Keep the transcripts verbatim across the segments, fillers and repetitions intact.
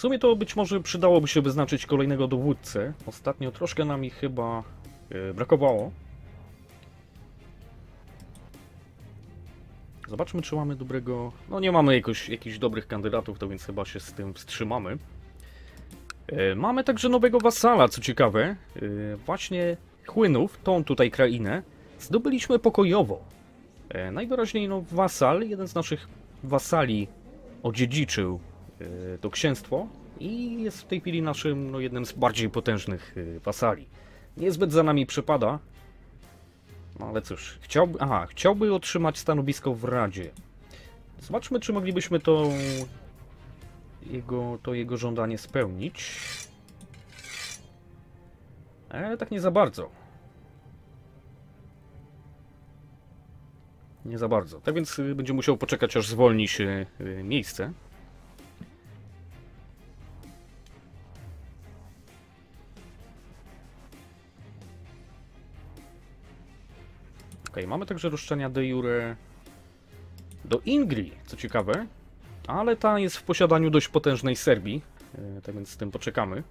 sumie to być może przydałoby się wyznaczyć kolejnego dowódcę. Ostatnio troszkę nam ich chyba yy, brakowało. Zobaczmy, czy mamy dobrego... No nie mamy jakoś, jakichś dobrych kandydatów, to więc chyba się z tym wstrzymamy. Yy, mamy także nowego wasala, co ciekawe. Yy, właśnie Chłynów, tą tutaj krainę, zdobyliśmy pokojowo. Yy, najwyraźniej no wasal, jeden z naszych wasali odziedziczył yy, to księstwo i jest w tej chwili naszym no, jednym z bardziej potężnych yy, wasali. Niezbyt za nami przepada. No ale cóż, chciałby, aha, chciałby otrzymać stanowisko w Radzie. Zobaczmy, czy moglibyśmy to jego, to jego żądanie spełnić. E, tak nie za bardzo. Nie za bardzo. Tak więc y, będzie musiał poczekać, aż zwolni się y, miejsce. Ok, mamy także roszczenia de jure do Ingrii, co ciekawe, ale ta jest w posiadaniu dość potężnej Serbii, e, tak więc z tym poczekamy.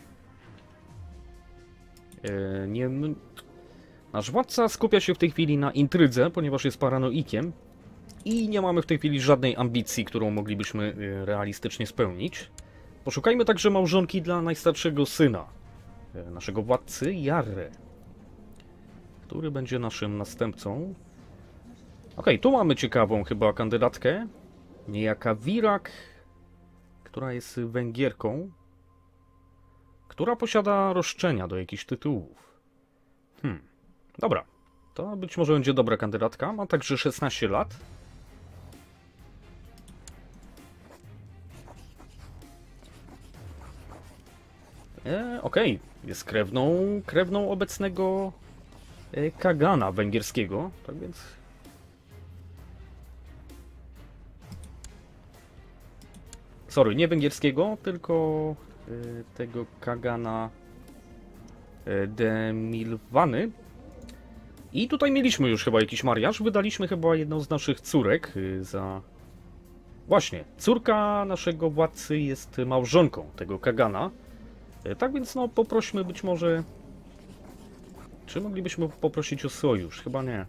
E, nie, nasz władca skupia się w tej chwili na intrydze, ponieważ jest paranoikiem i nie mamy w tej chwili żadnej ambicji, którą moglibyśmy e, realistycznie spełnić. Poszukajmy także małżonki dla najstarszego syna e, naszego władcy, Jarre, który będzie naszym następcą. Ok, tu mamy ciekawą chyba kandydatkę. Niejaka Wirak, która jest Węgierką, która posiada roszczenia do jakichś tytułów. Hmm, dobra. To być może będzie dobra kandydatka. Ma także szesnaście lat. E, ok, jest krewną, krewną obecnego e, Kagana węgierskiego, tak więc... Sorry, nie węgierskiego, tylko y, tego Kagana y, de Milwany. I tutaj mieliśmy już chyba jakiś mariaż. Wydaliśmy chyba jedną z naszych córek y, za... Właśnie, córka naszego władcy jest małżonką tego Kagana. Y, tak więc no poprośmy być może... Czy moglibyśmy poprosić o sojusz? Chyba nie.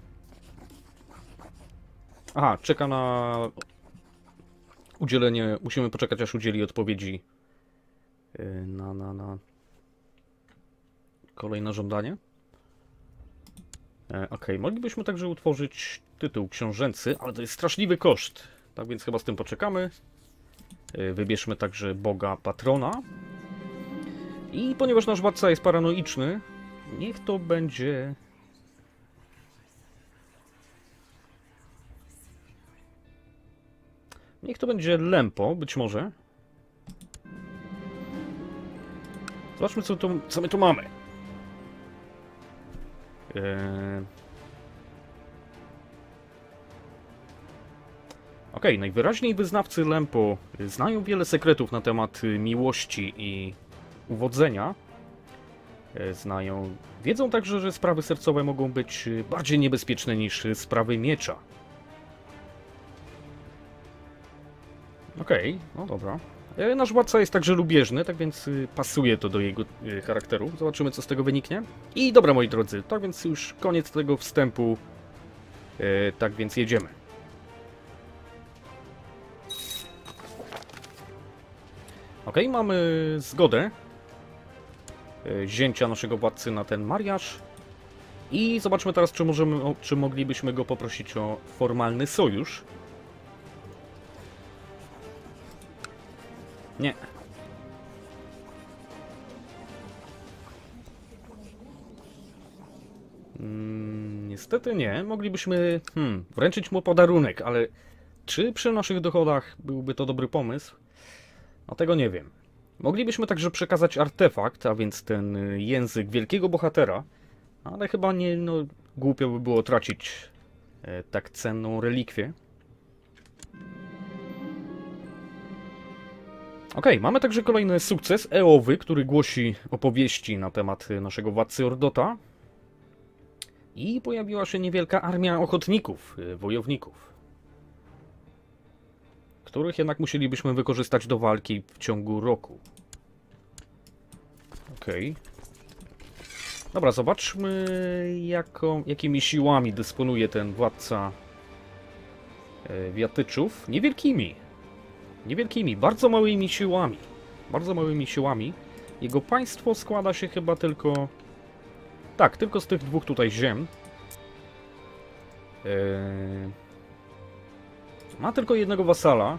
Aha, czeka na... Udzielenie, musimy poczekać, aż udzieli odpowiedzi na, na, na kolejne żądanie. E, ok, moglibyśmy także utworzyć tytuł książęcy, ale to jest straszliwy koszt. Tak więc chyba z tym poczekamy. E, wybierzmy także Boga Patrona. I ponieważ nasz władca jest paranoiczny, niech to będzie... Niech to będzie Lempo, być może. Zobaczmy, co, tu, co my tu mamy. Eee... Ok, najwyraźniej wyznawcy Lempo znają wiele sekretów na temat miłości i uwodzenia. Eee, znają... Wiedzą także, że sprawy sercowe mogą być bardziej niebezpieczne niż sprawy miecza. Okej, okay, no dobra. E, nasz władca jest także lubieżny, tak więc y, pasuje to do jego y, charakteru. Zobaczymy, co z tego wyniknie. I dobra, moi drodzy, tak więc już koniec tego wstępu. E, tak więc jedziemy. Ok, mamy zgodę e, zięcia naszego władcy na ten mariaż. I zobaczmy teraz, czy, możemy, o, czy moglibyśmy go poprosić o formalny sojusz. Nie. Mm, niestety nie. Moglibyśmy hmm, wręczyć mu podarunek, ale czy przy naszych dochodach byłby to dobry pomysł? No tego nie wiem. Moglibyśmy także przekazać artefakt, a więc ten język wielkiego bohatera, ale chyba nie, no, głupio by było tracić e, tak cenną relikwię. Ok, mamy także kolejny sukces, Eowy, który głosi opowieści na temat naszego władcy Ordota. I pojawiła się niewielka armia ochotników, wojowników, których jednak musielibyśmy wykorzystać do walki w ciągu roku. Okej. Okay. Dobra, zobaczmy, jaką, jakimi siłami dysponuje ten władca e, Wiatyczów. Niewielkimi. Niewielkimi, bardzo małymi siłami. Bardzo małymi siłami. Jego państwo składa się chyba tylko... Tak, tylko z tych dwóch tutaj ziem. Eee... Ma tylko jednego wasala.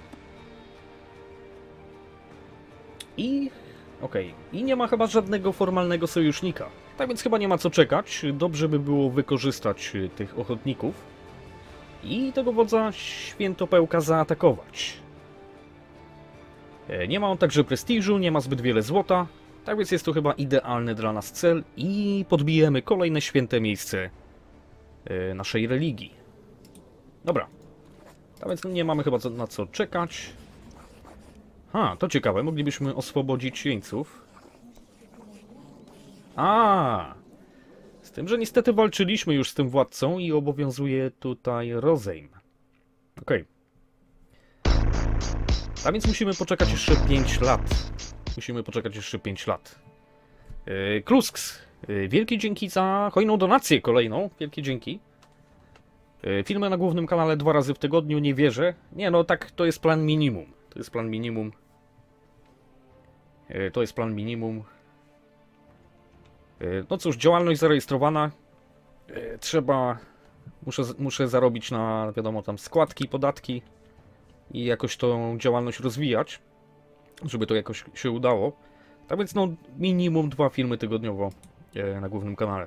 I... Okej. Okay. I nie ma chyba żadnego formalnego sojusznika. Tak więc chyba nie ma co czekać. Dobrze by było wykorzystać tych ochotników. I tego wodza Świętopełka zaatakować. Nie ma on także prestiżu, nie ma zbyt wiele złota. Tak więc jest to chyba idealny dla nas cel. I podbijemy kolejne święte miejsce naszej religii. Dobra. A więc nie mamy chyba na co czekać. Ha, to ciekawe. Moglibyśmy oswobodzić jeńców. A, z tym, że niestety walczyliśmy już z tym władcą i obowiązuje tutaj rozejm. Okej. Okay. A więc musimy poczekać jeszcze pięć lat. Musimy poczekać jeszcze pięć lat. Yy, Klusks, yy, wielkie dzięki za hojną donację kolejną. Wielkie dzięki. Yy, filmy na głównym kanale dwa razy w tygodniu, nie wierzę. Nie, no tak, to jest plan minimum. To jest plan minimum. Yy, to jest plan minimum. Yy, no cóż, działalność zarejestrowana. Yy, trzeba... Muszę, muszę zarobić na, wiadomo, tam składki, podatki. I jakoś tą działalność rozwijać. Żeby to jakoś się udało. Tak więc no minimum dwa filmy tygodniowo e, na głównym kanale.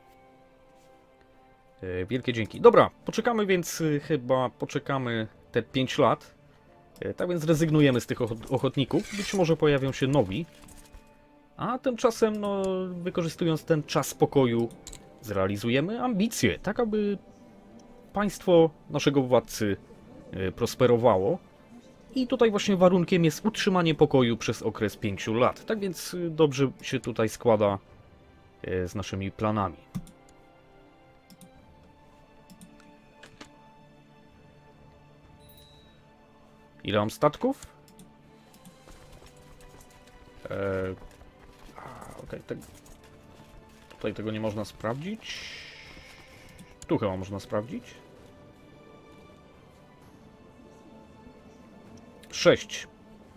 E, wielkie dzięki. Dobra, poczekamy więc e, chyba poczekamy te pięć lat. E, tak więc rezygnujemy z tych ochotników. Być może pojawią się nowi. A tymczasem no wykorzystując ten czas spokoju zrealizujemy ambicje. Tak aby państwo naszego władcy e, prosperowało. I tutaj właśnie warunkiem jest utrzymanie pokoju przez okres pięciu lat. Tak więc dobrze się tutaj składa z naszymi planami. Ile mam statków? Eee, Okej, okay, te, tutaj tego nie można sprawdzić. Tu chyba można sprawdzić. sześć.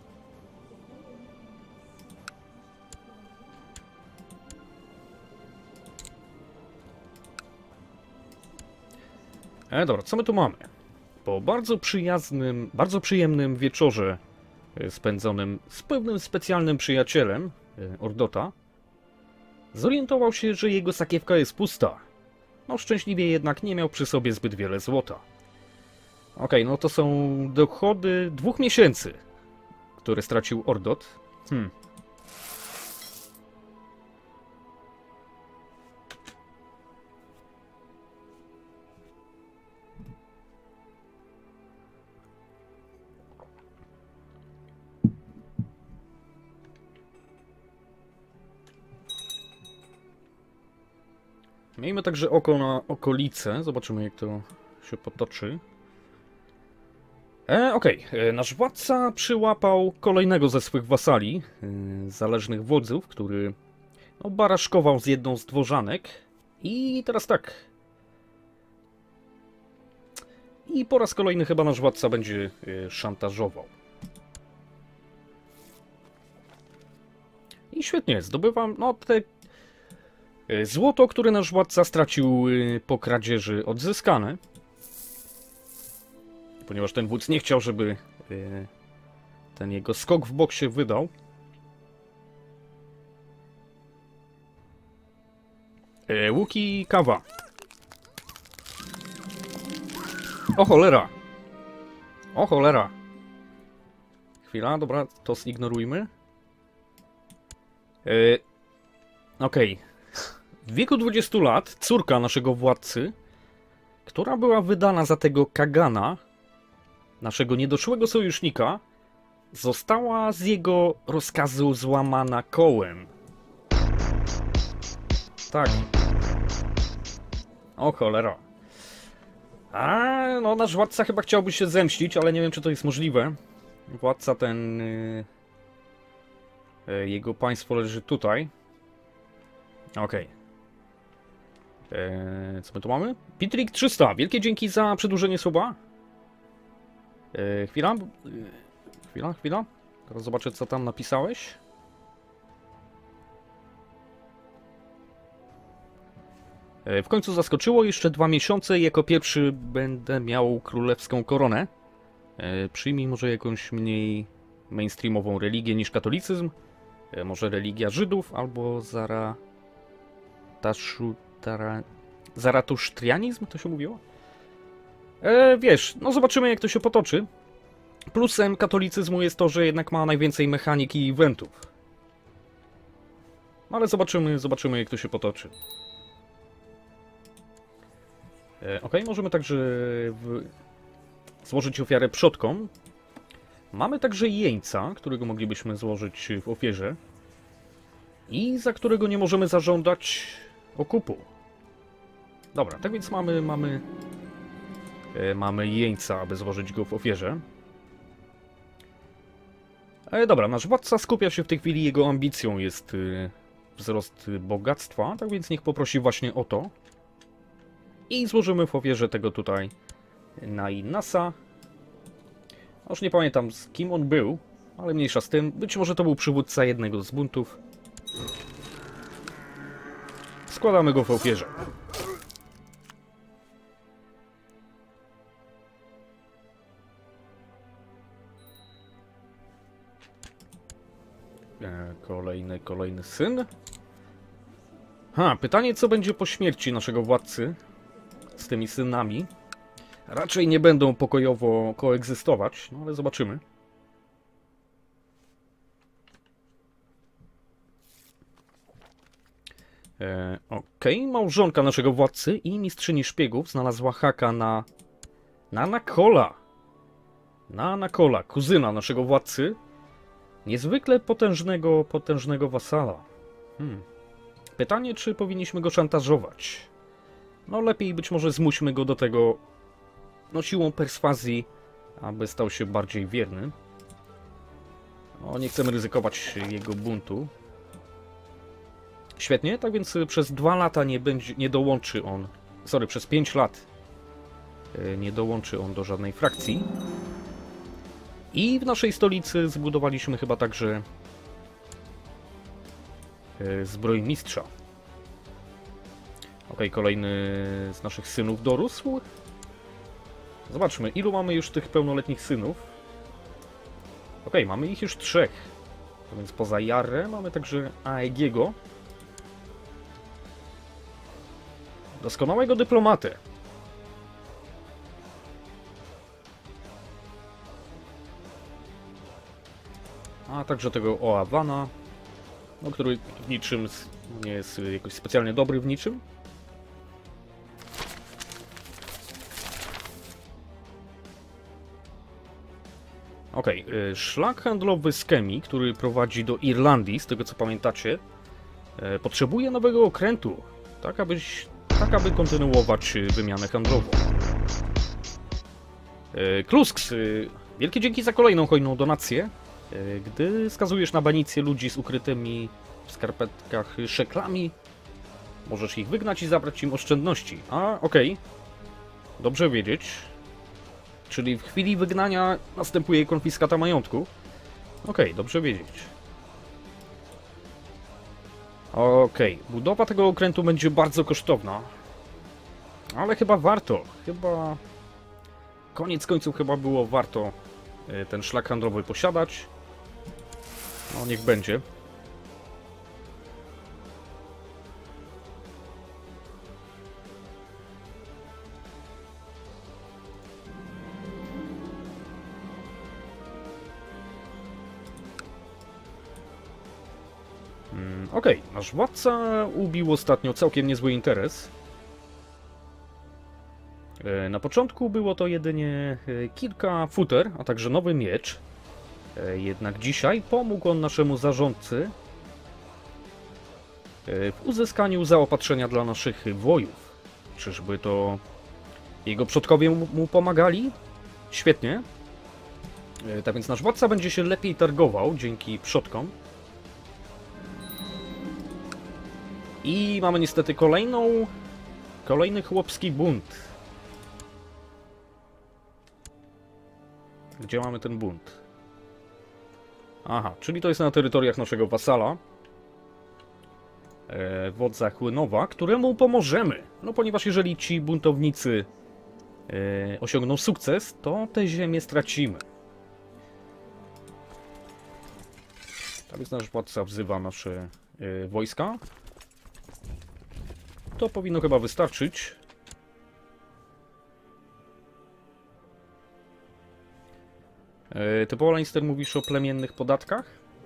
E, dobra, co my tu mamy? Po bardzo przyjaznym, bardzo przyjemnym wieczorze spędzonym z pewnym specjalnym przyjacielem Ordota, zorientował się, że jego sakiewka jest pusta. No szczęśliwie jednak nie miał przy sobie zbyt wiele złota. Okej, okay, no to są dochody dwóch miesięcy, które stracił Ordot. Hmm. Miejmy także oko na okolice. Zobaczymy, jak to się potoczy. E, Okej, okay. Nasz władca przyłapał kolejnego ze swych wasali, e, zależnych wodzów, który no, baraszkował z jedną z dworzanek. I teraz tak. I po raz kolejny chyba nasz władca będzie e, szantażował. I świetnie, zdobywam no te e, złoto, które nasz władca stracił e, po kradzieży odzyskane. Ponieważ ten wódz nie chciał, żeby yy, ten jego skok w bok się wydał. Yy, łuki i kawa. O cholera! O cholera! Chwila, dobra, to zignorujmy. Yy, Okej. Okay. W wieku dwudziestu lat córka naszego władcy, która była wydana za tego Kagana, naszego niedoszłego sojusznika, została z jego rozkazu złamana kołem. Tak. O cholera. A, no nasz władca chyba chciałby się zemścić, ale nie wiem, czy to jest możliwe. Władca ten... Yy, yy, jego państwo leży tutaj. Okej. Okay. Yy, co my tu mamy? Pitrik trzysta, wielkie dzięki za przedłużenie suba. Yy, chwila. Yy, chwila, chwila. Teraz zobaczę, co tam napisałeś. W końcu zaskoczyło, jeszcze dwa miesiące i jako pierwszy będę miał królewską koronę. Przyjmij może jakąś mniej mainstreamową religię niż katolicyzm. Może religia Żydów albo zara... Taszu... Tara... Zaratusztrianizm to się mówiło? E, wiesz, no zobaczymy, jak to się potoczy. Plusem katolicyzmu jest to, że jednak ma najwięcej mechaniki i eventów. Ale zobaczymy, zobaczymy, jak to się potoczy. E, ok, możemy także w... złożyć ofiarę przodkom. Mamy także jeńca, którego moglibyśmy złożyć w ofierze. I za którego nie możemy zażądać okupu. Dobra, tak więc mamy, mamy, e, mamy jeńca, aby złożyć go w ofierze. E, dobra, nasz władca skupia się w tej chwili, jego ambicją jest e, wzrost bogactwa, tak więc niech poprosi właśnie o to. I złożymy w ofierze tego tutaj Nainasa. Już nie pamiętam, z kim on był, ale mniejsza z tym. Być może to był przywódca jednego z buntów. Składamy go w ofierze. E, kolejny, kolejny syn. Ha, pytanie, co będzie po śmierci naszego władcy z tymi synami. Raczej nie będą pokojowo koegzystować, no ale zobaczymy. E, Okej, okay. Małżonka naszego władcy i mistrzyni szpiegów znalazła haka na... Na Nakola. Na Nakola, kuzyna naszego władcy. Niezwykle potężnego, potężnego wasala. Hmm. Pytanie, czy powinniśmy go szantażować? No lepiej być może zmuśmy go do tego, no siłą perswazji, aby stał się bardziej wierny. No, nie chcemy ryzykować jego buntu. Świetnie, tak więc przez dwa lata nie będzie, nie dołączy on, sorry, przez pięć lat nie dołączy on do żadnej frakcji. I w naszej stolicy zbudowaliśmy chyba także zbrojmistrza. Ok, kolejny z naszych synów dorósł. Zobaczmy, ilu mamy już tych pełnoletnich synów. Ok, mamy ich już trzech. A więc poza Jarrę mamy także Aegiego. Doskonałego dyplomatę. A także tego Oawana, no, który w niczym nie jest jakoś specjalnie dobry w niczym. Okej, okay. Szlak handlowy z Kemi, który prowadzi do Irlandii, z tego co pamiętacie, potrzebuje nowego okrętu, tak, abyś, tak aby kontynuować wymianę handlową. Klusks, wielkie dzięki za kolejną hojną donację. Gdy skazujesz na banicję ludzi z ukrytymi w skarpetkach szeklami, możesz ich wygnać i zabrać im oszczędności. A, okej. Okay. Dobrze wiedzieć. Czyli w chwili wygnania następuje konfiskata majątku. Okej, okay, dobrze wiedzieć. Okej, okay. Budowa tego okrętu będzie bardzo kosztowna. Ale chyba warto. Chyba... Koniec końców chyba było warto ten szlak handlowy posiadać. No, niech będzie. Hmm, Okej, okay. Nasz władca ubił ostatnio całkiem niezły interes. Na początku było to jedynie kilka futer, a także nowy miecz. Jednak dzisiaj pomógł on naszemu zarządcy w uzyskaniu zaopatrzenia dla naszych wojów. Czyżby to Jego przodkowie mu, mu pomagali. Świetnie. E, tak więc nasz władca będzie się lepiej targował dzięki przodkom. I mamy niestety kolejną... Kolejny chłopski bunt. Gdzie mamy ten bunt? Aha, czyli to jest na terytoriach naszego wasala. E, wodza Chłynowa, któremu pomożemy. No ponieważ jeżeli ci buntownicy e, osiągną sukces, to te ziemię stracimy. Tak więc nasz władca wzywa nasze e, wojska. To powinno chyba wystarczyć. E, ty, Paul Lannister, mówisz o plemiennych podatkach?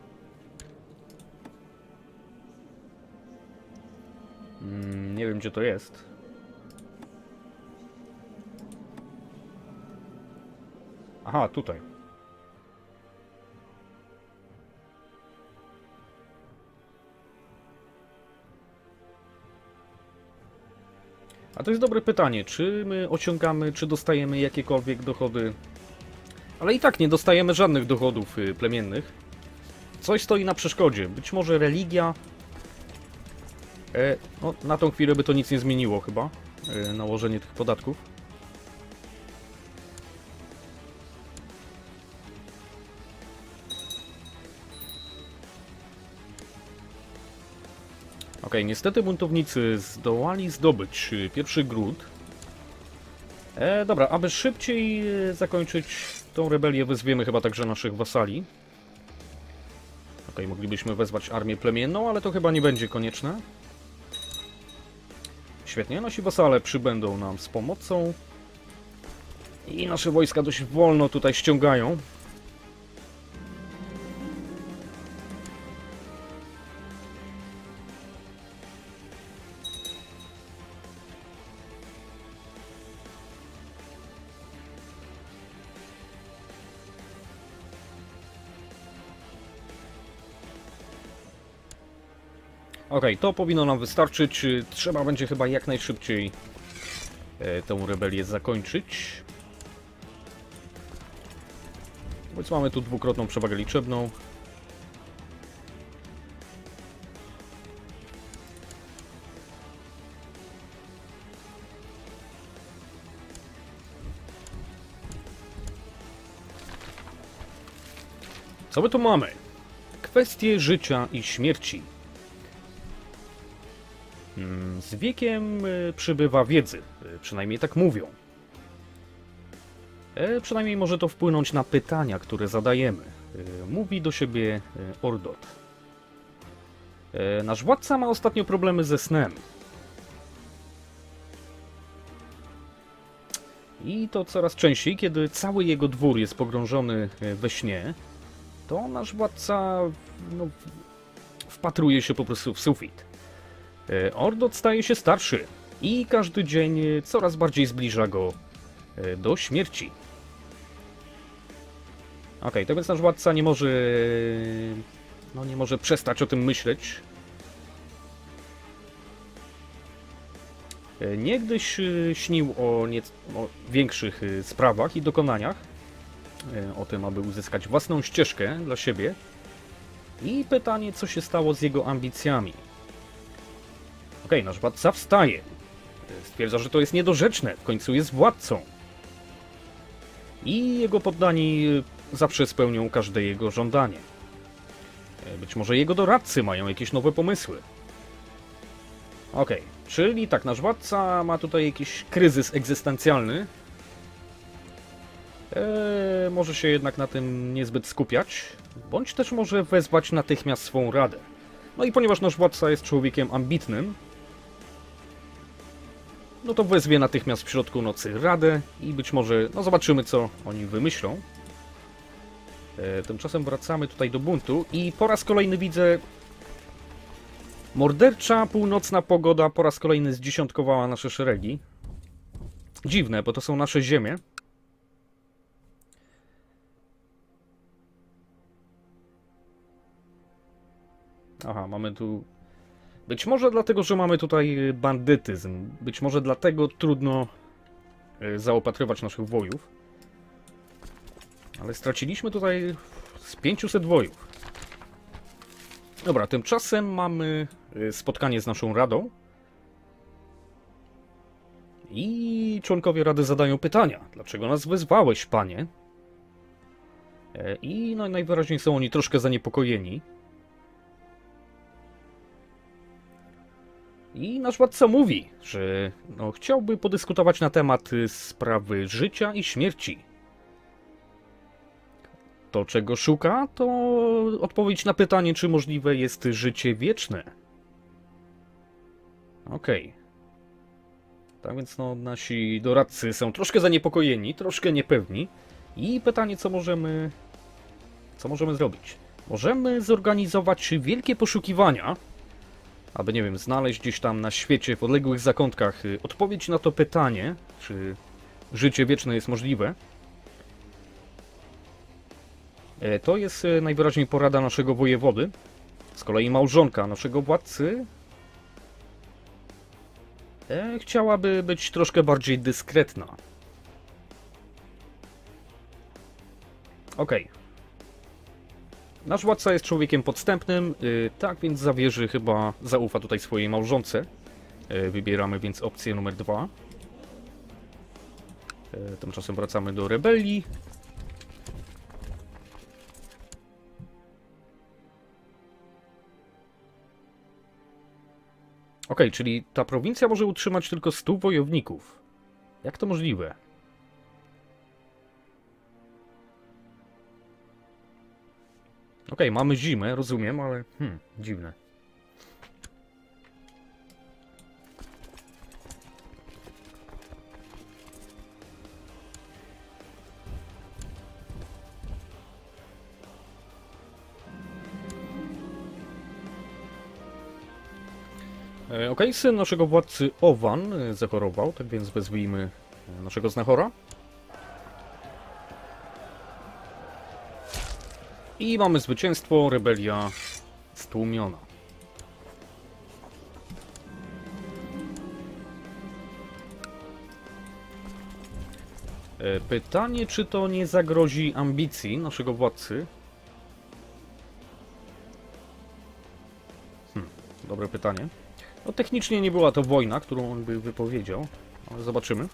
Mm, nie wiem, gdzie to jest. Aha, tutaj. A to jest dobre pytanie, czy my osiągamy, czy dostajemy jakiekolwiek dochody. Ale i tak nie dostajemy żadnych dochodów y, plemiennych. Coś stoi na przeszkodzie. Być może religia. E, no, na tą chwilę by to nic nie zmieniło chyba. E, nałożenie tych podatków. Ok, niestety buntownicy zdołali zdobyć pierwszy gród. E, dobra, aby szybciej zakończyć tą rebelię, wezwiemy chyba także naszych wasali. Ok, moglibyśmy wezwać armię plemienną, ale to chyba nie będzie konieczne. Świetnie, nasi wasale przybędą nam z pomocą. I nasze wojska dość wolno tutaj ściągają. Ok, to powinno nam wystarczyć. Trzeba będzie chyba jak najszybciej e, tę rebelię zakończyć. Więc mamy tu dwukrotną przewagę liczebną. Co my tu mamy? Kwestie życia i śmierci. Z wiekiem przybywa wiedzy, przynajmniej tak mówią. E, przynajmniej może to wpłynąć na pytania, które zadajemy. E, mówi do siebie Ordot. E, nasz władca ma ostatnio problemy ze snem. I to coraz częściej, kiedy cały jego dwór jest pogrążony we śnie, to nasz władca no, wpatruje się po prostu w sufit. Ordot staje się starszy i każdy dzień coraz bardziej zbliża go do śmierci. Ok, to więc nasz władca nie może, no nie może przestać o tym myśleć. Niegdyś śnił o, nie, o większych sprawach i dokonaniach, o tym, aby uzyskać własną ścieżkę dla siebie. I pytanie, co się stało z jego ambicjami. Okej, okay, nasz władca wstaje. Stwierdza, że to jest niedorzeczne. W końcu jest władcą. I jego poddani zawsze spełnią każde jego żądanie. Być może jego doradcy mają jakieś nowe pomysły. Okej, okay, czyli tak, nasz władca ma tutaj jakiś kryzys egzystencjalny. Eee, może się jednak na tym niezbyt skupiać. Bądź też może wezwać natychmiast swą radę. No i ponieważ nasz władca jest człowiekiem ambitnym, no to wezwie natychmiast w środku nocy radę i być może, no zobaczymy, co oni wymyślą. E, tymczasem wracamy tutaj do buntu i po raz kolejny widzę... Mordercza północna pogoda po raz kolejny zdziesiątkowała nasze szeregi. Dziwne, bo to są nasze ziemie. Aha, mamy tu... Być może dlatego, że mamy tutaj bandytyzm. Być może dlatego trudno e, zaopatrywać naszych wojów. Ale straciliśmy tutaj z pięciuset wojów. Dobra, tymczasem mamy e, spotkanie z naszą radą. I członkowie rady zadają pytania. Dlaczego nas wezwałeś, panie? E, I no, najwyraźniej są oni troszkę zaniepokojeni. I nasz władca mówi, że no, chciałby podyskutować na temat y, sprawy życia i śmierci. To, czego szuka, to odpowiedź na pytanie, czy możliwe jest życie wieczne. Okej. Okay. Tak więc no, nasi doradcy są troszkę zaniepokojeni, troszkę niepewni. I pytanie, co możemy... Co możemy zrobić? Możemy zorganizować wielkie poszukiwania, aby, nie wiem, znaleźć gdzieś tam na świecie, w odległych zakątkach odpowiedź na to pytanie, czy życie wieczne jest możliwe. To jest najwyraźniej porada naszego wojewody. Z kolei małżonka naszego władcy e, chciałaby być troszkę bardziej dyskretna. Okej. Okay. Nasz władca jest człowiekiem podstępnym, yy, tak więc zawierzy, chyba zaufa tutaj swojej małżonce. Yy, wybieramy więc opcję numer dwa. Yy, tymczasem wracamy do rebelii. Ok, czyli ta prowincja może utrzymać tylko stu wojowników. Jak to możliwe? Okej, okay, mamy zimę, rozumiem, ale hmm, dziwne. Okej, okay, syn naszego władcy Owan zachorował, tak więc wezwijmy naszego znachora. I mamy zwycięstwo, rebelia stłumiona. Pytanie, czy to nie zagrozi ambicji naszego władcy? Hmm, dobre pytanie. No technicznie nie była to wojna, którą on by wypowiedział, ale zobaczymy.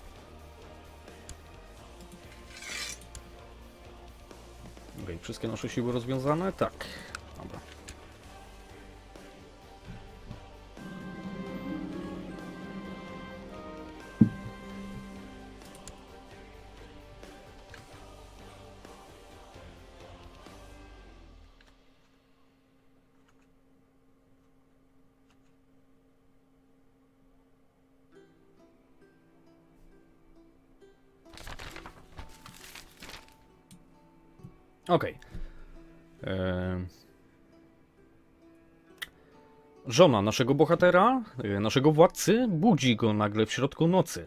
Okej, okay, wszystkie nasze siły rozwiązane? Tak. Dobra. Okej. Okay. Eee... Żona naszego bohatera, naszego władcy, budzi go nagle w środku nocy.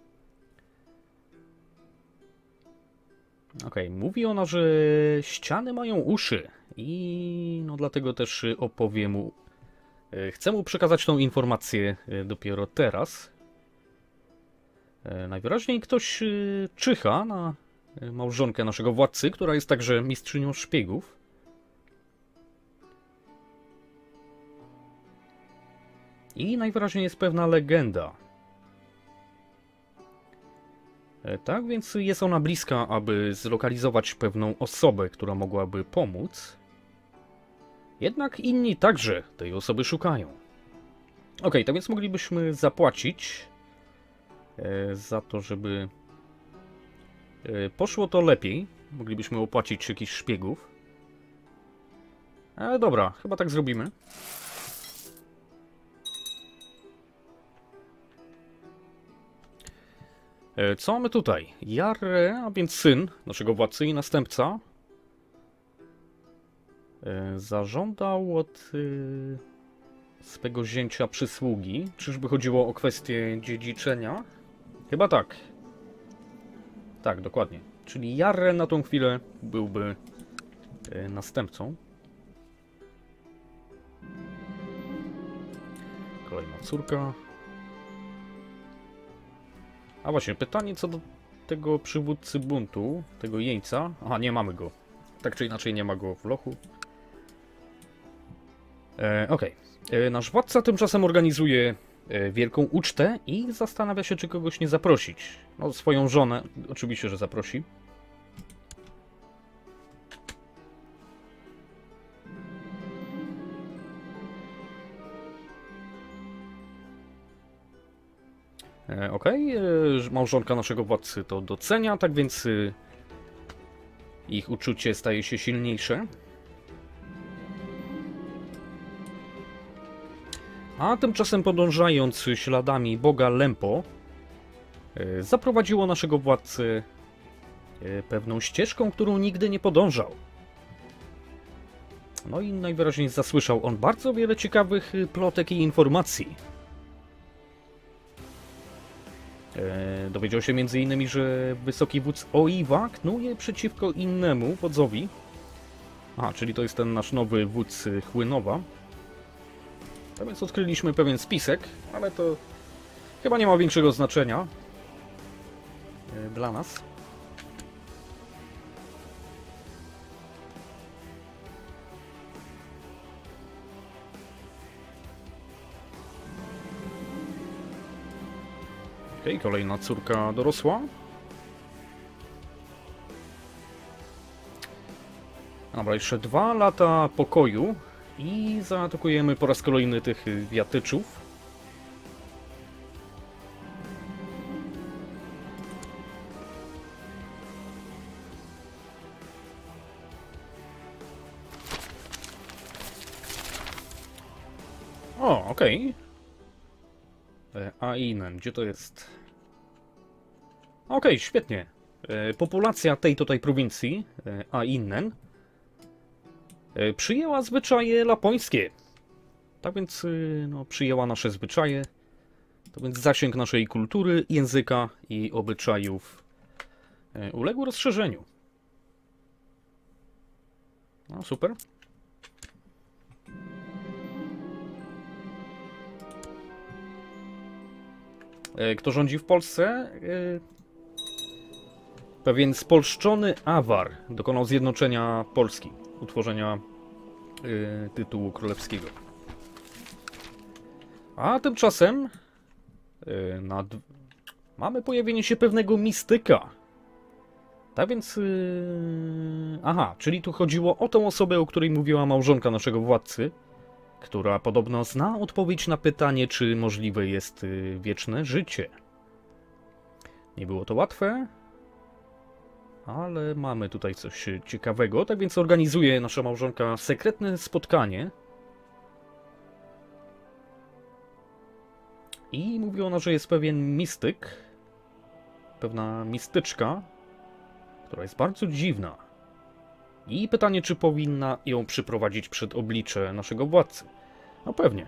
Okej, okay. Mówi ona, że ściany mają uszy i no dlatego też opowie mu... Chcę mu przekazać tą informację dopiero teraz. Najwyraźniej ktoś czyha na małżonkę naszego władcy, która jest także mistrzynią szpiegów. I najwyraźniej jest pewna legenda. Tak, więc jest ona bliska, aby zlokalizować pewną osobę, która mogłaby pomóc. Jednak inni także tej osoby szukają. Ok, tak więc moglibyśmy zapłacić e, za to, żeby e, poszło to lepiej. Moglibyśmy opłacić jakichś szpiegów. Ale dobra, chyba tak zrobimy. E, co mamy tutaj? Jarre, a więc syn naszego władcy i następca, e, zażądał od e, swego zięcia przysługi. Czyżby chodziło o kwestię dziedziczenia? Chyba tak. Tak, dokładnie. Czyli Jarre na tą chwilę byłby e, następcą. Kolejna córka. A właśnie, pytanie co do tego przywódcy buntu, tego jeńca. Aha, nie mamy go. Tak czy inaczej nie ma go w lochu. E, Okej. Okay. Nasz władca tymczasem organizuje e, wielką ucztę i zastanawia się, czy kogoś nie zaprosić. No, swoją żonę oczywiście, że zaprosi. E, Okej, okay. Małżonka naszego władcy to docenia, tak więc y, ich uczucie staje się silniejsze. A tymczasem podążając śladami boga Lempo, y, zaprowadziło naszego władcę y, pewną ścieżką, którą nigdy nie podążał. No i najwyraźniej zasłyszał on bardzo wiele ciekawych plotek i informacji. E, dowiedział się między innymi, że wysoki wódz Oiwa knuje przeciwko innemu wodzowi. A, czyli to jest ten nasz nowy wódz Chłynowa. A więc odkryliśmy pewien spisek, ale to chyba nie ma większego znaczenia e, dla nas. Okej, kolejna córka dorosła. Dobra, jeszcze dwa lata pokoju i zaatakujemy po raz kolejny tych wiatyczów. O, okej. Okay. Ainen, gdzie to jest? Okej, okay, świetnie. E, populacja tej tutaj prowincji, e, Ainen, e, przyjęła zwyczaje lapońskie. Tak więc e, no, przyjęła nasze zwyczaje. To więc zasięg naszej kultury, języka i obyczajów e, uległ rozszerzeniu. No, super. E, kto rządzi w Polsce? E, Pewien spolszczony Awar dokonał zjednoczenia Polski, utworzenia y, tytułu królewskiego. A tymczasem y, nad... mamy pojawienie się pewnego mistyka. Tak więc... Y... Aha, czyli tu chodziło o tą osobę, o której mówiła małżonka naszego władcy, która podobno zna odpowiedź na pytanie, czy możliwe jest y, wieczne życie. Nie było to łatwe. Ale mamy tutaj coś ciekawego, tak więc organizuje nasza małżonka sekretne spotkanie. I mówi ona, że jest pewien mistyk, pewna mistyczka, która jest bardzo dziwna. I pytanie, czy powinna ją przyprowadzić przed oblicze naszego władcy. No pewnie.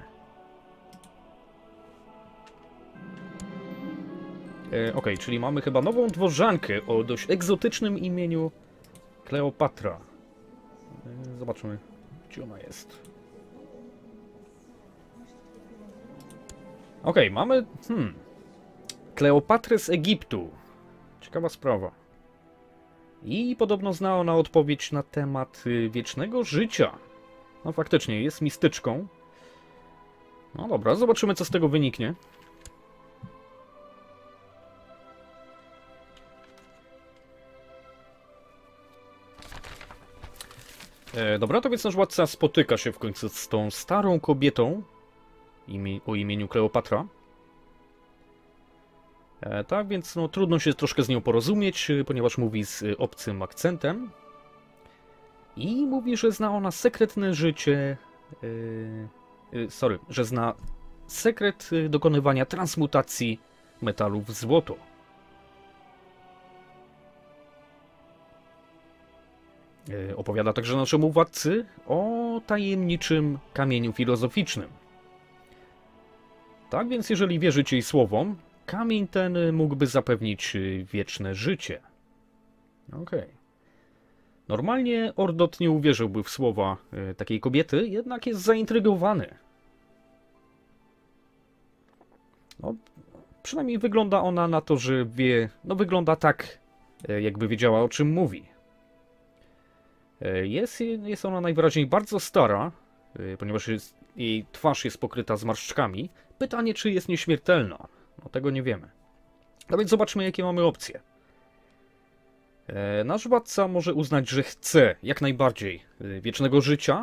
E, ok, czyli mamy chyba nową dworzankę o dość egzotycznym imieniu Kleopatra. E, zobaczmy, gdzie ona jest. Ok, mamy... Hmm, Kleopatrę z Egiptu. Ciekawa sprawa. I podobno zna ona odpowiedź na temat wiecznego życia. No faktycznie, jest mistyczką. No dobra, zobaczymy, co z tego wyniknie. E, dobra, to więc nasz władca spotyka się w końcu z tą starą kobietą imie, o imieniu Kleopatra. E, tak więc no, trudno się troszkę z nią porozumieć, ponieważ mówi z obcym akcentem. I mówi, że zna ona sekretne życie... E, e, sorry, że zna sekret dokonywania transmutacji metalu w złoto. Opowiada także naszemu władcy o tajemniczym kamieniu filozoficznym. Tak więc, jeżeli wierzycie jej słowom, kamień ten mógłby zapewnić wieczne życie. Okej. Okay. Normalnie Ordot nie uwierzyłby w słowa takiej kobiety, jednak jest zaintrygowany. No, Przynajmniej wygląda ona na to, że wie... No wygląda tak, jakby wiedziała, o czym mówi. Jest, jest ona najwyraźniej bardzo stara, ponieważ jest, jej twarz jest pokryta zmarszczkami. Pytanie, czy jest nieśmiertelna? No tego nie wiemy. No więc zobaczmy, jakie mamy opcje. Nasz władca może uznać, że chce jak najbardziej wiecznego życia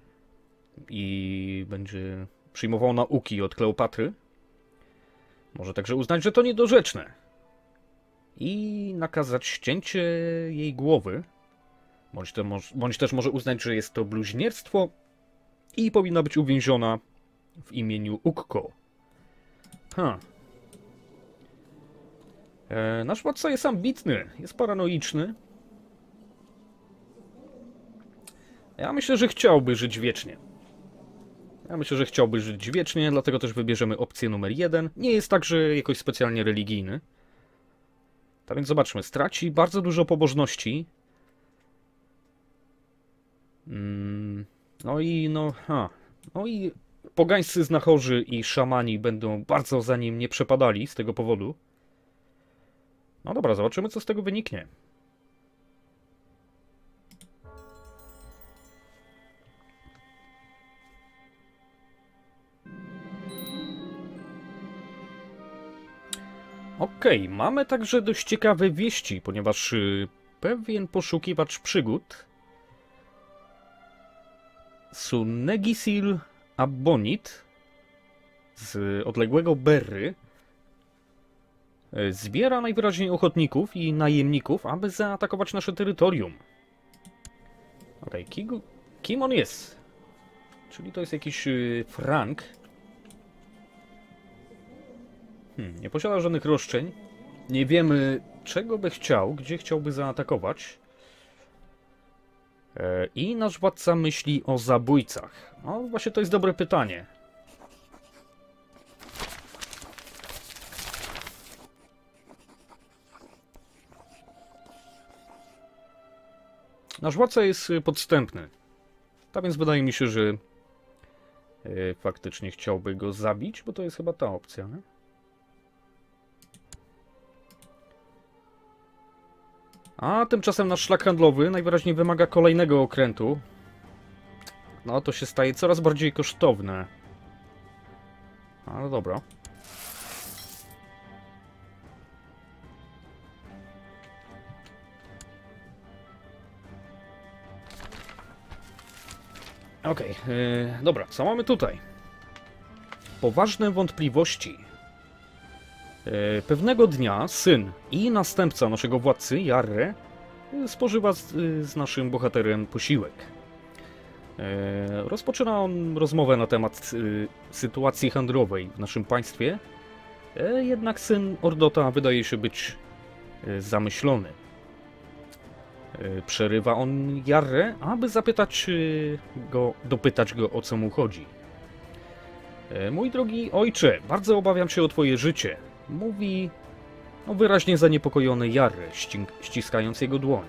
i będzie przyjmował nauki od Kleopatry. Może także uznać, że to niedorzeczne i nakazać ścięcie jej głowy. Bądź, te, bądź też może uznać, że jest to bluźnierstwo i powinna być uwięziona w imieniu Ukko. Ha. E, nasz władca jest ambitny, jest paranoiczny. Ja myślę, że chciałby żyć wiecznie. Ja myślę, że chciałby żyć wiecznie, dlatego też wybierzemy opcję numer jeden. Nie jest także jakoś specjalnie religijny. Tak więc zobaczmy, straci bardzo dużo pobożności. Mm, no i no, ha. No i pogańscy znachorzy i szamani będą bardzo za nim nie przepadali z tego powodu. No dobra, zobaczymy, co z tego wyniknie. Okej, okay, mamy także dość ciekawe wieści, ponieważ y, pewien poszukiwacz przygód, Sunegisil Abbonit z odległego Berry, y, zbiera najwyraźniej ochotników i najemników, aby zaatakować nasze terytorium. Okej, okay, kim on jest? Czyli to jest jakiś y, Frank. Hmm, nie posiada żadnych roszczeń. Nie wiemy, czego by chciał, gdzie chciałby zaatakować. E, I nasz władca myśli o zabójcach. No właśnie to jest dobre pytanie. Nasz władca jest podstępny. Tak więc wydaje mi się, że e, faktycznie chciałby go zabić, bo to jest chyba ta opcja, nie? A tymczasem nasz szlak handlowy najwyraźniej wymaga kolejnego okrętu. No to się staje coraz bardziej kosztowne. Ale dobra. Okej, okay, yy, dobra, co mamy tutaj? Poważne wątpliwości. Pewnego dnia syn i następca naszego władcy, Jarre, spożywa z, z naszym bohaterem posiłek. Rozpoczyna on rozmowę na temat sytuacji handlowej w naszym państwie, jednak syn Ordota wydaje się być zamyślony. Przerywa on Jarre, aby zapytać go, dopytać go, o co mu chodzi. Mój drogi ojcze, bardzo obawiam się o twoje życie. Mówi no, wyraźnie zaniepokojony Jarre, ściskając jego dłoń.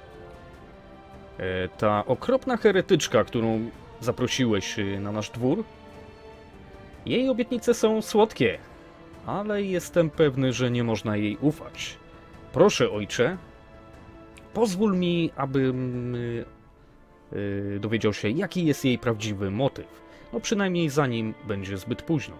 E, ta okropna heretyczka, którą zaprosiłeś na nasz dwór, jej obietnice są słodkie, ale jestem pewny, że nie można jej ufać. Proszę, ojcze, pozwól mi, abym e, dowiedział się, jaki jest jej prawdziwy motyw. No przynajmniej zanim będzie zbyt późno.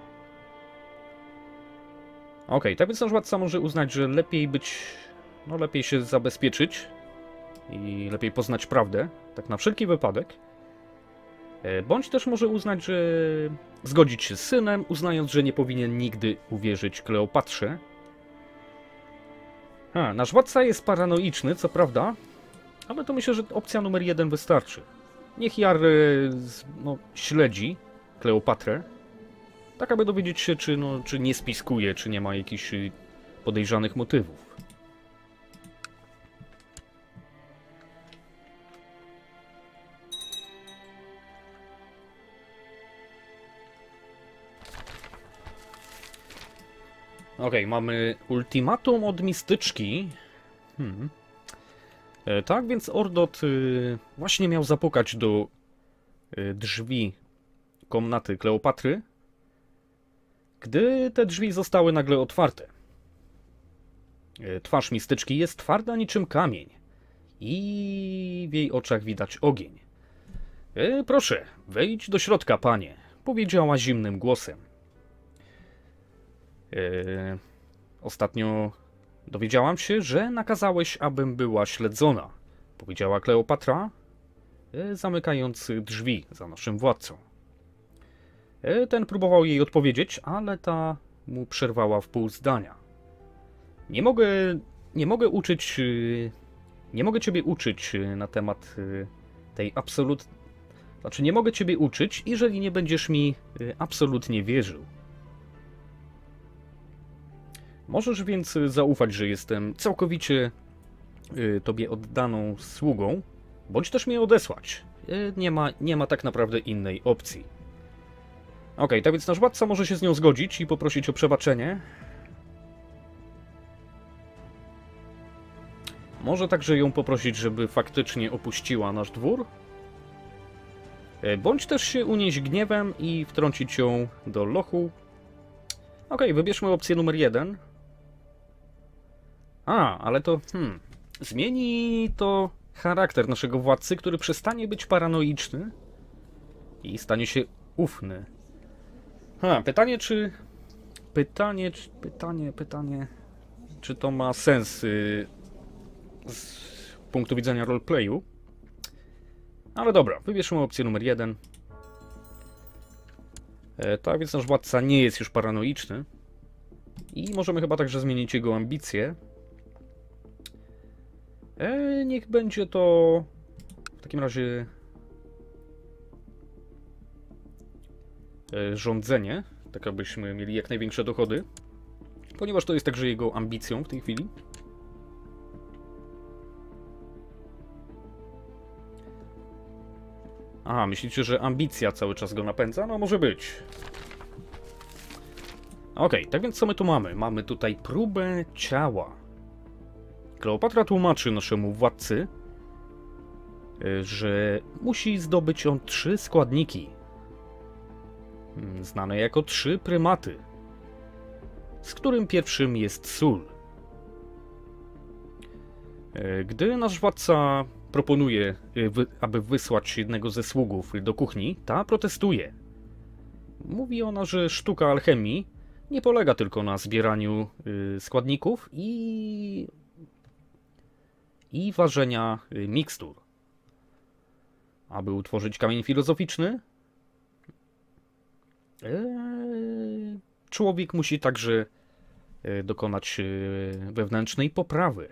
Okej, okay, tak więc nasz władca może uznać, że lepiej być, no lepiej się zabezpieczyć i lepiej poznać prawdę, tak na wszelki wypadek. Bądź też może uznać, że zgodzić się z synem, uznając, że nie powinien nigdy uwierzyć Kleopatrze. A, nasz władca jest paranoiczny, co prawda, ale to myślę, że opcja numer jeden wystarczy. Niech Jarre no, śledzi Kleopatrę, tak aby dowiedzieć się, czy, no, czy nie spiskuje, czy nie ma jakichś podejrzanych motywów. Okej, okay, mamy ultimatum od mistyczki. Hmm. E, tak, więc Ordot y, właśnie miał zapukać do y, drzwi komnaty Kleopatry. Gdy te drzwi zostały nagle otwarte. Twarz mistyczki jest twarda niczym kamień i w jej oczach widać ogień. E, proszę, wejdź do środka, panie, powiedziała zimnym głosem. E, ostatnio dowiedziałam się, że nakazałeś, abym była śledzona, powiedziała Kleopatra, e, zamykając drzwi za naszym władcą. E, ten próbował jej odpowiedzieć, ale ta mu przerwała w pół zdania. Nie mogę, nie mogę uczyć, nie mogę ciebie uczyć na temat tej absolut... Znaczy, nie mogę ciebie uczyć, jeżeli nie będziesz mi absolutnie wierzył. Możesz więc zaufać, że jestem całkowicie tobie oddaną sługą, bądź też mnie odesłać. Nie ma, nie ma tak naprawdę innej opcji. Ok, tak więc nasz władca może się z nią zgodzić i poprosić o przebaczenie. Może także ją poprosić, żeby faktycznie opuściła nasz dwór. Bądź też się unieść gniewem i wtrącić ją do lochu. Ok, wybierzmy opcję numer jeden. A, ale to... Hmm, zmieni to charakter naszego władcy, który przestanie być paranoiczny i stanie się ufny. Ha, pytanie czy... Pytanie, czy... Pytanie, pytanie... Czy to ma sens yy, z punktu widzenia roleplayu? Ale dobra, wybierzmy opcję numer jeden. E, tak więc nasz władca nie jest już paranoiczny. I możemy chyba także zmienić jego ambicje. E, niech będzie to w takim razie e, rządzenie, tak abyśmy mieli jak największe dochody, ponieważ to jest także jego ambicją w tej chwili. Aha, myślicie, że ambicja cały czas go napędza? No może być. Okej, okay, tak więc co my tu mamy? Mamy tutaj próbę ciała. Kleopatra tłumaczy naszemu władcy, że musi zdobyć on trzy składniki, znane jako trzy prymaty, z którym pierwszym jest sól. Gdy nasz władca proponuje, aby wysłać jednego ze sługów do kuchni, ta protestuje. Mówi ona, że sztuka alchemii nie polega tylko na zbieraniu składników i, i ważenia mikstur. Aby utworzyć kamień filozoficzny, człowiek musi także dokonać wewnętrznej poprawy.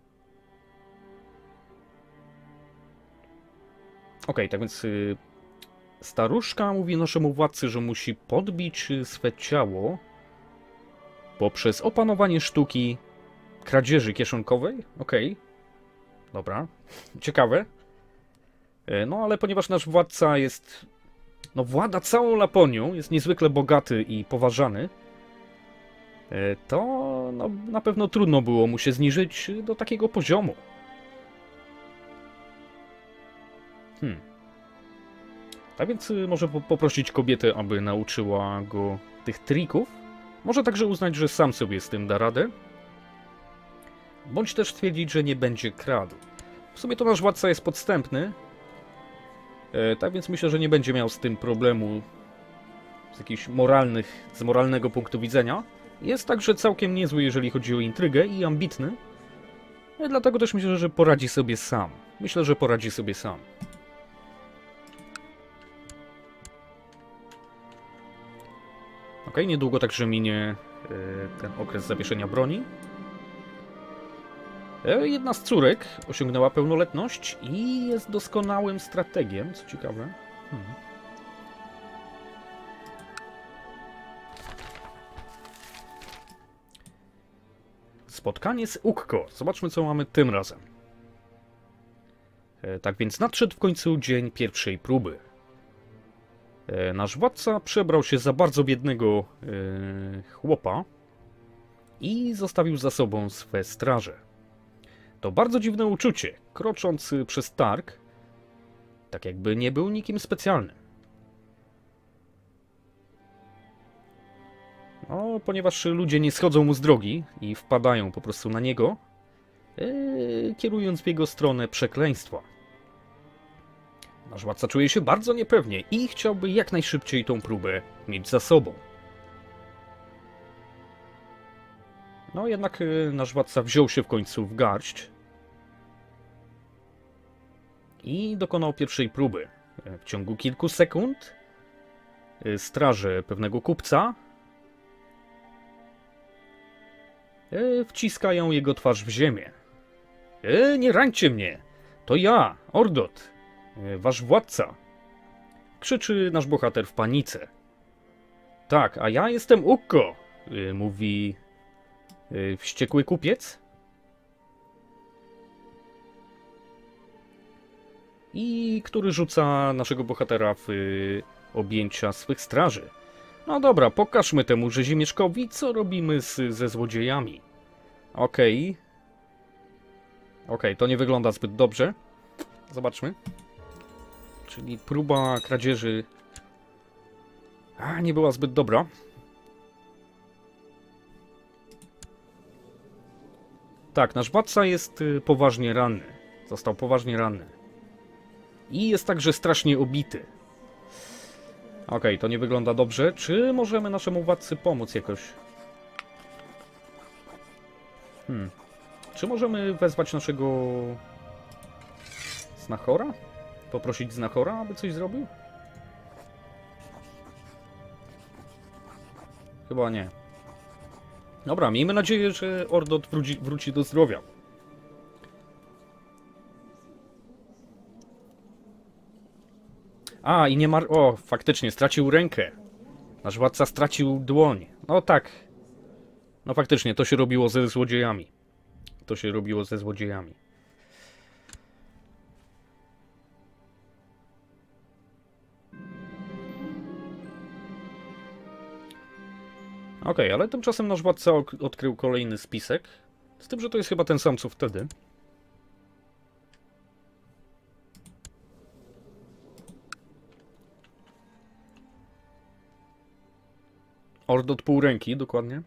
Ok, tak więc y, staruszka mówi naszemu władcy, że musi podbić swe ciało poprzez opanowanie sztuki kradzieży kieszonkowej. Ok, dobra, ciekawe. E, no ale ponieważ nasz władca jest, no włada całą Laponią, jest niezwykle bogaty i poważany, e, to no, na pewno trudno było mu się zniżyć do takiego poziomu. Hmm. Tak więc może poprosić kobietę, aby nauczyła go tych trików. Może także uznać, że sam sobie z tym da radę. Bądź też twierdzić, że nie będzie kradł. W sumie to nasz władca jest podstępny. E, tak więc myślę, że nie będzie miał z tym problemu z jakichś moralnych, z moralnego punktu widzenia. Jest także całkiem niezły, jeżeli chodzi o intrygę i ambitny. E, dlatego też myślę, że poradzi sobie sam. Myślę, że poradzi sobie sam. Ok, niedługo także minie y, ten okres zawieszenia broni. E, jedna z córek osiągnęła pełnoletność i jest doskonałym strategiem, co ciekawe. Hmm. Spotkanie z Ukko. Zobaczmy, co mamy tym razem. E, tak więc nadszedł w końcu dzień pierwszej próby. Nasz władca przebrał się za bardzo biednego yy, chłopa i zostawił za sobą swe straże. To bardzo dziwne uczucie, krocząc przez targ, tak jakby nie był nikim specjalnym. No, ponieważ ludzie nie schodzą mu z drogi i wpadają po prostu na niego, yy, kierując w jego stronę przekleństwa. Nasz władca czuje się bardzo niepewnie i chciałby jak najszybciej tą próbę mieć za sobą. No jednak yy, nasz władca wziął się w końcu w garść i dokonał pierwszej próby. W ciągu kilku sekund yy, straże pewnego kupca yy, wciskają jego twarz w ziemię. Yy, nie rańcie mnie! To ja, Ordot, yy, wasz władca! Krzyczy nasz bohater w panice. Tak, a ja jestem Ukko! Yy, mówi yy, wściekły kupiec. I który rzuca naszego bohatera w yy, objęcia swych straży. No dobra, pokażmy temu rzezimieszkowi, co robimy z, ze złodziejami. Okej. Okay. Okej, okay, to nie wygląda zbyt dobrze. Zobaczmy. Czyli próba kradzieży... A, nie była zbyt dobra. Tak, nasz władca jest poważnie ranny. Został poważnie ranny. I jest także strasznie obity. Okej, okay, to nie wygląda dobrze. Czy możemy naszemu władcy pomóc jakoś? Hmm. Czy możemy wezwać naszego... Znachora? Poprosić Znachora, aby coś zrobił? Chyba nie. Dobra, miejmy nadzieję, że Ordot wróci, wróci do zdrowia. A, i nie mar... O, faktycznie, stracił rękę. Nasz władca stracił dłoń. No tak. No faktycznie, to się robiło ze złodziejami. To się robiło ze złodziejami. Okej, okay, ale tymczasem nasz władca odkrył kolejny spisek. Z tym, że to jest chyba ten sam, co wtedy. Ordot pół ręki, dokładnie.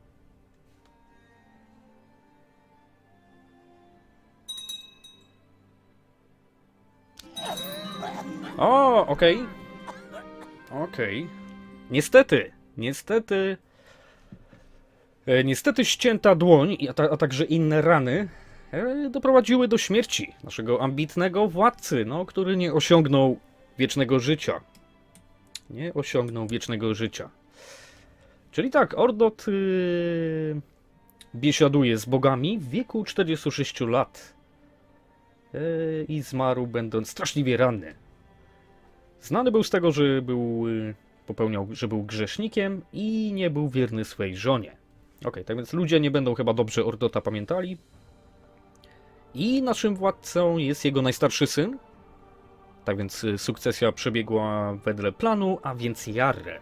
O, okej. Okay. Okej. Okay. Niestety, niestety... E, niestety ścięta dłoń, a, ta, a także inne rany e, doprowadziły do śmierci naszego ambitnego władcy, no, który nie osiągnął wiecznego życia. Nie osiągnął wiecznego życia. Czyli tak, Ordot yy, biesiaduje z bogami w wieku czterdziestu sześciu lat yy, i zmarł będąc straszliwie ranny. Znany był z tego, że był, yy, popełniał, że był grzesznikiem i nie był wierny swej żonie. Ok, tak więc ludzie nie będą chyba dobrze Ordota pamiętali. I naszym władcą jest jego najstarszy syn. Tak więc sukcesja przebiegła wedle planu, a więc Jarre.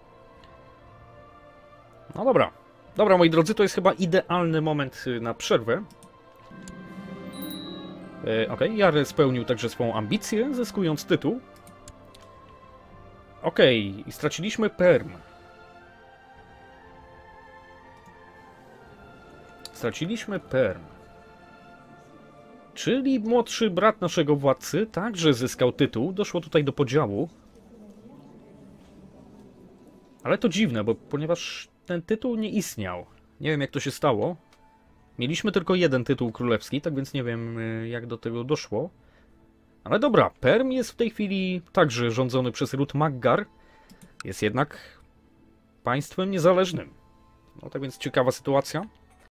No dobra. Dobra, moi drodzy, to jest chyba idealny moment na przerwę. E, ok, Jarre spełnił także swoją ambicję, zyskując tytuł. Ok, i straciliśmy Perm. Straciliśmy Perm. Czyli młodszy brat naszego władcy także zyskał tytuł. Doszło tutaj do podziału. Ale to dziwne, bo ponieważ ten tytuł nie istniał. Nie wiem, jak to się stało. Mieliśmy tylko jeden tytuł królewski, tak więc nie wiem, jak do tego doszło. Ale dobra, Perm jest w tej chwili także rządzony przez ród Maggar. Jest jednak państwem niezależnym. No tak więc ciekawa sytuacja.